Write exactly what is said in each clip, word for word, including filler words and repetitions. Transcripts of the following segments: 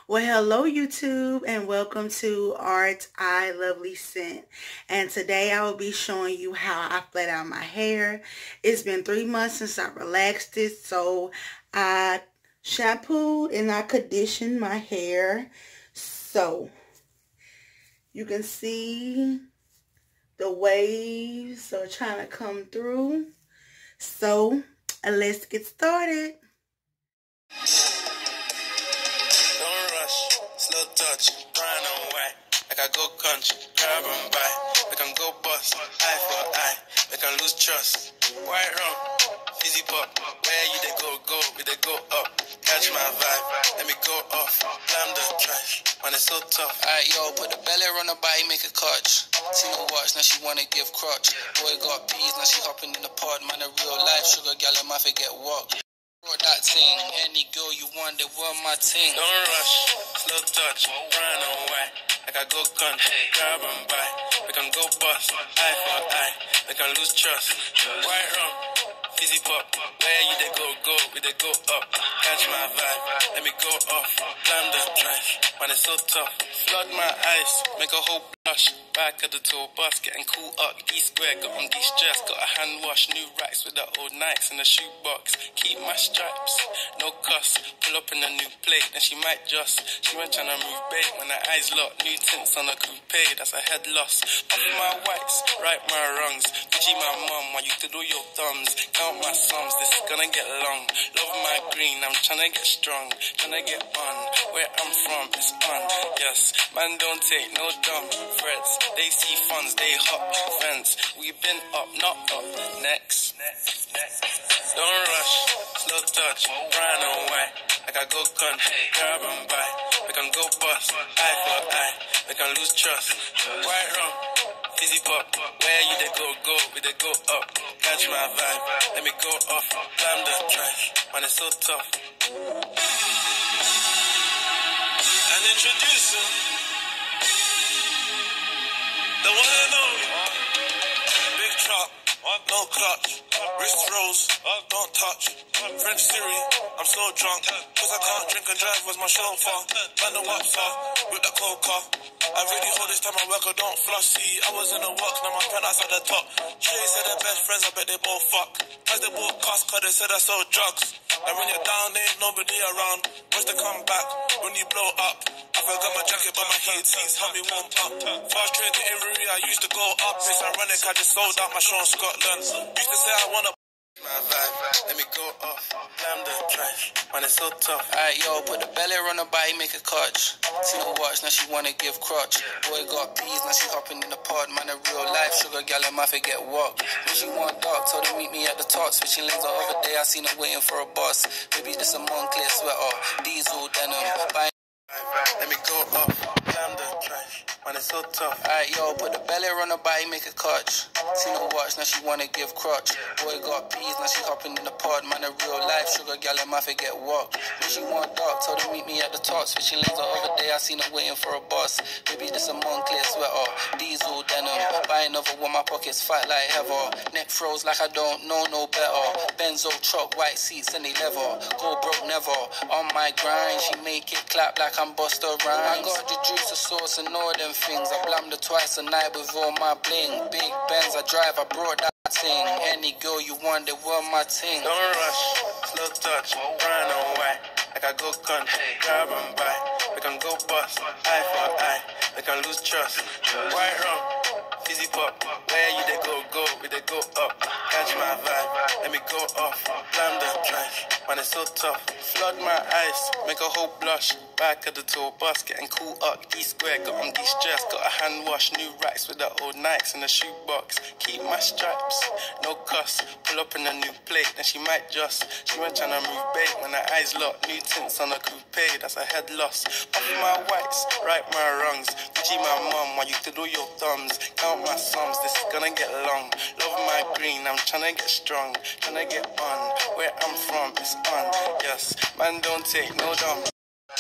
Well, hello YouTube and welcome to Art I Lovely Scent. And today I will be showing you how I flat out my hair. It's been three months since I relaxed it, so I shampooed and I conditioned my hair. So you can see the waves are trying to come through. So let's get started. Slow touch, brown and white. Like I go country, grab and buy. We can go bust, eye for eye. We can lose trust. White rum, fizzy pop. Where you they go, go, we they go up. Catch my vibe, let me go off. Blam the trash, man it's so tough. Alright yo, put the belly on her body, make a clutch. See no watch, now she wanna give crutch. Boy got peas, now she hopping in the pod. Man a real life sugar gal, I might forget what. Brought that thing, any girl you want, they want my thing. Don't rush, slow touch, brown and white. Like I go country, grab and buy. We can go bust, eye for eye. We can lose trust. White rum, fizzy pop. Where you they go, go, we they go up. Catch my vibe, let me go off. Blam the trash, man it's so tough. Flood my eyes, make a whole blush. Back at the tour bus, getting cool up. D-square, got on D-stress. Got a hand wash, new racks with the old Nikes in the shoebox. Keep my stripes, no cuss. Pull up in a new plate, then she might just. She went trying to move bait when her eyes locked. New tints on a coupe, that's a head loss. Off my whites, right my wrongs. Gucci my mum, while you could do your thumbs. Count my sums, this is gonna get long. Love my green, I'm trying to get strong. Trying to get on, where I'm from, it's on. Yes, man don't take no dumb threats. They see funds, they hop fence. We been up, not up. Next. Don't rush, slow touch, brown and white. Like I go country, grab and buy. We can go bust, eye for eye. We can lose trust. White rum, fizzy pop. Where you they go, go, we they go up. Catch my vibe, let me go off. Blam the trash, man it's so tough. And introducing the one and only Big Chop, no clutch. Wrist rolls, don't touch. French Siri, I'm so drunk. Cause I can't drink and drive was my chauffeur. Man the what's up with the coca. I really hold this time I work, I don't floss. See, I was in the works, now my penthouse at the top. Shay said they're best friends, I bet they both fuck. As they both cuss, cause they said I sold drugs. And when you're down, there ain't nobody around. What's the comeback when you blow up? I forgot my jacket, but my heat seats help me warm up. Fast train to Inverie, I used to go up. It's ironic, I just sold out my show in Scotland. Used to say I wanna my vibe, let me go off. Blam the trash, man it's so tough. Alright yo, put the belly on her body, make a clutch. See no watch, now she wanna give crutch. Boy got peas, now she hopping in the pod. Man a real life sugar gal, I might forget what. When she want dark, told her meet me at the top. Switching lanes the other day, I seen her waiting for a bus. Maybe this a Moncler sweater, diesel denim. Buying let me go off, blam the trash, man it's so tough. Alright yo, put the belly on her body, make a clutch. See no watch, now she wanna give crutch. Boy got peas, now she hopping in the pod. Man a real life sugar gal, I might forget what. When she want dark, told her meet me at the top. Switching lanes the other day, I seen her waiting for a bus. Maybe this a Moncler sweater, diesel denim. Buy another one, my pockets fight like heather. Neck froze like I don't know no better. Benzo truck, white seats and they leather. Go broke never, on my grind. She make it clap like I'm Busta Rhymes. I got the juice, the sauce and all them things. I blammed her twice a night with all my bling. Big Benz I drive, I brought that thing. Any girl you want, they want my thing. Don't rush, slow touch, brown and white. Like I go country, grab and buy. We can go bust, eye for eye. We can lose trust. White rum, fizzy pop. Where you they go, go, we they go up. Catch my vibe, let me go off. Blam the trash, man it's so tough. Flood my eyes, make a whole blush. Back at the tour bus, getting cool up. D-square, got on D-stress. Got a hand wash, new racks with the old Nikes in the shoebox. Keep my stripes, no cuss. Pull up in a new plate, then she might just. She went trying to move bait when her eyes locked. New tints on a coupe, that's a head loss. Off my whites, right my wrongs. Gucci my mum, while you could do your thumbs. Count my sums, this is gonna get long. Love my green, I'm trying to get strong. Trying to get on, where I'm from, it's on. Yes, man don't take no dumb.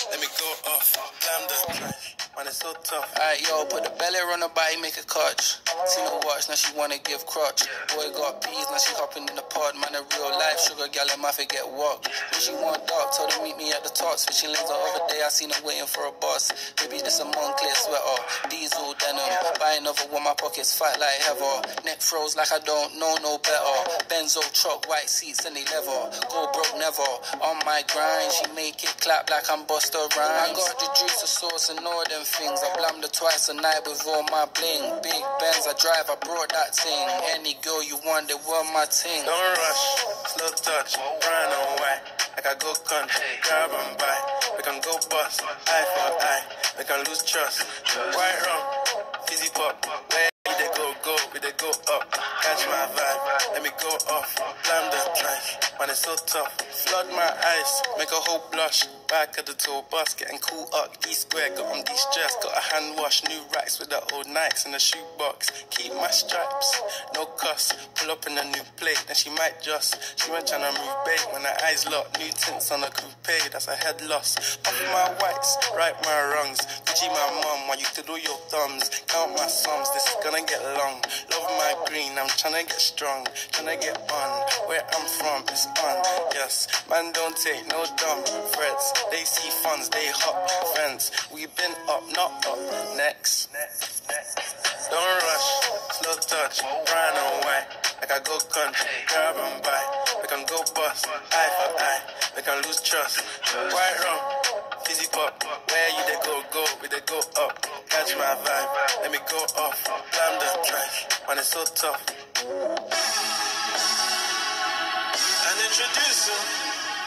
let me go off. Blam the trash, man, it's so tough. Alright, yo, put the belly on the body, make a clutch. Seen her watch, now she wanna give crutch. Boy got peas, now she hopping in the pod. Man, a real life sugar gal, in my forget walk. When she want dark, told her meet me at the top. Switching lanes the other day, I seen her waiting for a bus. Baby, this a Moncler sweater, diesel denim. Buy another one, my pockets fight like heather. Neck froze like I don't know no better. Benzo truck, white seats and they leather. Go broke never, on my grind. She make it clap like I'm Busta Rhymes. I got the juice, the sauce and all them things. I blammed her twice a night with all my bling. Big Benz I drive, I brought that thing. Any girl you want, they were my thing. Don't rush, slow touch, brown and white. Like I go country, grab and buy. We can go bust, eye for eye. We can lose trust. White rum, fizzy pop. Where we they go, go, we they go up. Catch my vibe, let me go off. Blam the trash, man it's so tough. Flood my eyes, make a whole blush. Back at the tour bus, getting cool up. D-square, got on de-stress. Got a hand wash, new racks with the old Nikes in the shoebox. Keep my stripes, no cuss. Pull up in a new plate, then she might just. She went tryna move bait when her eyes locked. New tints on a coupe, that's a head loss. Puff my whites, right my wrongs. Gucci my mum, while you do your thumbs. Count my sums, this is gonna get long. Love my green, I'm tryna get strong. Tryna get on, where I'm from, it's on. Yes, man don't take no dumb threats. They see funds, they hop friends. We been up, not up. Next. Don't rush, slow touch, brown and white. Like I go country, grab and buy. We can go bust, eye for eye. We can lose trust. White rum, fizzy pop. Where you they go, go, we they go up. Catch my vibe, let me go off. Blam the trash, man it's so tough. And introduce him.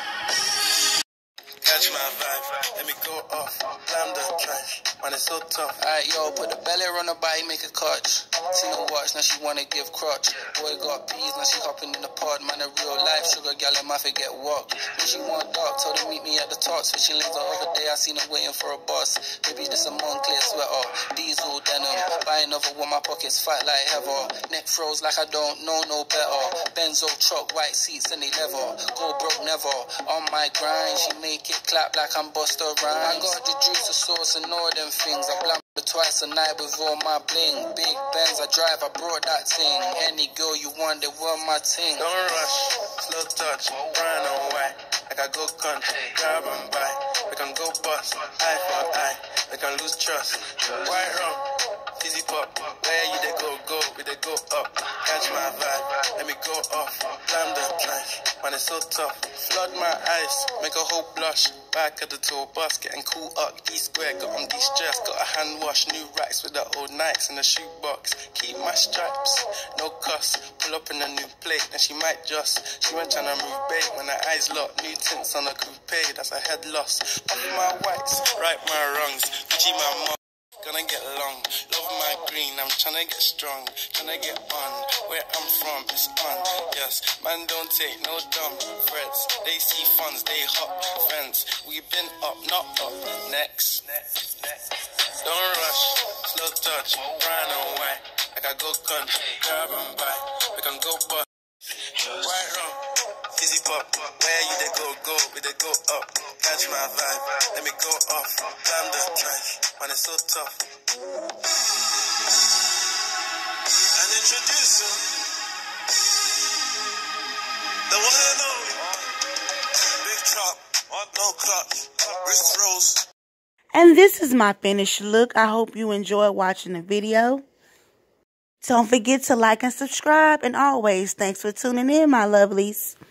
Catch my vibe, let me go off. Blam the trash, man it's so tough. Alright, yo, put the belly on the body, make a clutch. Seen her watch, now she wanna give crutch. Boy got peas, now she hopping in the pod. Man, a real life sugar gal, in my forget walk. When she want dark, told her meet me at the top. Switching lanes the other day, I seen her waiting for a bus. Baby, this a Moncler sweater, diesel denim. Buy another one, my pockets fight like heather. Neck froze like I don't know no better. Benzo truck, white seats and they leather. Go broke never, on my grind. She make it clap like I'm Busta Rhymes. I got the juice, the sauce and all them things. I blam her twice a night with all my bling. Big Benz I drive, I brought that thing. Any girl you want, they were my thing. Don't rush, slow touch, brown and white. Like I go country, grab and buy. We can go bust, eye for eye. We can lose trust. White rum, fizzy pop. Where you they go, go, we they go up. Catch my vibe, let me go off. Blam the trash, man it's so tough. Flood my eyes, make a whole blush. Back at the tour bus, getting cool up. D-square, got on de-stress. Got a hand wash, new racks with the old Nikes in the shoebox. Keep my stripes, no cuss. Pull up in a new plate, then she might just. She went tryna move bait when her eyes locked. New tints on a coupe, that's a head loss. Puff my whites, right my wrongs. Gucci my mum. Gonna get long, love my green, I'm tryna get strong, tryna get on, where I'm from, it's on, yes, man don't take no dumb threats, they see funds, they hop friends, we been up, not up, next, don't rush, slow touch, brown and white, like I go country, grab and buy, we can go bust, white rum, fizzy pop, where you they go, go, we they go up, catch my vibe, let me go off, blam the trash, man it's so tough. And introduce him, the one and only, big chop, on no clutch, wrist rolls. And this is my finished look. I hope you enjoyed watching the video. Don't forget to like and subscribe. And always, thanks for tuning in, my lovelies.